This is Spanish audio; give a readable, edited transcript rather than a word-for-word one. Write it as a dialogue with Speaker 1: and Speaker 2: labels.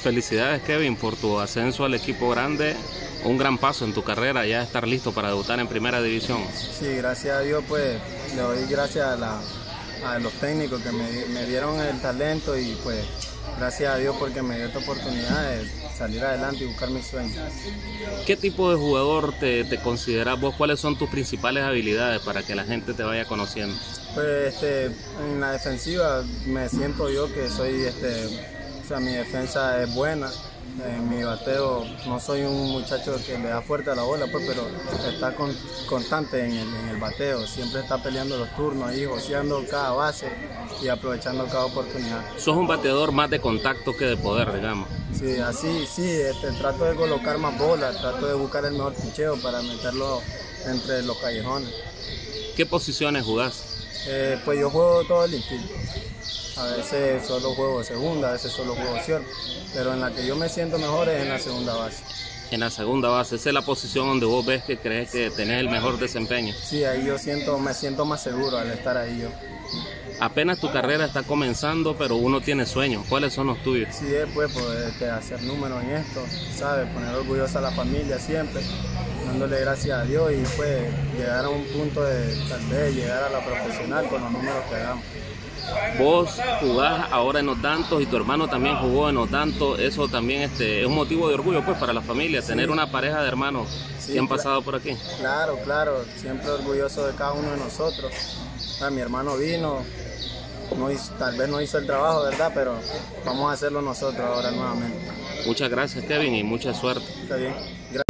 Speaker 1: Felicidades, Kevin, por tu ascenso al equipo grande. Un gran paso en tu carrera, ya estar listo para debutar en primera división.
Speaker 2: Sí, gracias a Dios, pues le doy gracias a los técnicos que me dieron el talento y pues gracias a Dios porque me dio esta oportunidad de salir adelante y buscar mis sueños.
Speaker 1: ¿Qué tipo de jugador te consideras vos? ¿Cuáles son tus principales habilidades para que la gente te vaya conociendo?
Speaker 2: Pues en la defensiva me siento yo que soy, o sea, mi defensa es buena. En mi bateo no soy un muchacho que le da fuerte a la bola, pues, pero está constante en el bateo, siempre está peleando los turnos ahí, joseando cada base y aprovechando cada oportunidad.
Speaker 1: Sos un bateador más de contacto que de poder, digamos.
Speaker 2: Sí, así, sí, trato de colocar más bolas, trato de buscar el mejor picheo para meterlo entre los callejones.
Speaker 1: ¿Qué posiciones jugás?
Speaker 2: Pues yo juego todo el infield. A veces solo juego segunda, a veces solo juego short, pero en la que yo me siento mejor es en la segunda base.
Speaker 1: En la segunda base, esa es la posición donde vos ves que crees que tenés el mejor desempeño.
Speaker 2: Sí, ahí me siento más seguro al estar ahí yo.
Speaker 1: Apenas tu carrera está comenzando, pero uno tiene sueños. ¿Cuáles son los tuyos?
Speaker 2: Sí, pues poder hacer números en esto, ¿sabes? Poner orgullosa a la familia siempre, dándole gracias a Dios y pues llegar a un punto de tal vez llegar a la profesional con los números que hagamos.
Speaker 1: Vos jugás ahora en Odanto y tu hermano también jugó en Odanto. Eso también es un motivo de orgullo pues para la familia, sí. Tener una pareja de hermanos que han pasado por aquí.
Speaker 2: Claro, claro, siempre orgulloso de cada uno de nosotros. Mi hermano vino, tal vez no hizo el trabajo, ¿verdad? Pero vamos a hacerlo nosotros ahora nuevamente.
Speaker 1: Muchas gracias, Kevin, y mucha suerte.
Speaker 2: Está bien. Gracias.